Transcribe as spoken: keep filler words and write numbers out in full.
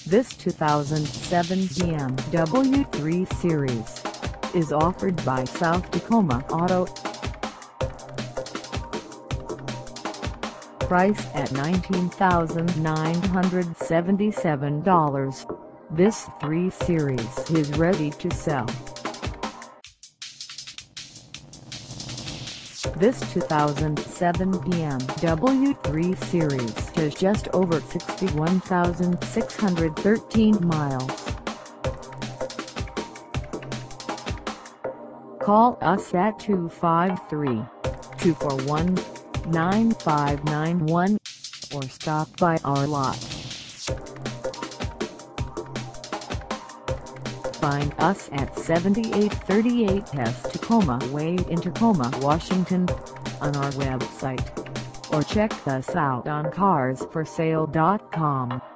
This two thousand seven B M W three Series is offered by South Tacoma Auto. Priced at nineteen thousand nine hundred seventy-seven dollars, this three Series is ready to sell. This two thousand seven B M W three Series has just over sixty-one thousand six hundred thirteen miles. Call us at two five three, two four one, nine five nine one or stop by our lot. Find us at seventy-eight thirty-eight South Tacoma Way in Tacoma, Washington, on our website, or check us out on cars for sale dot com.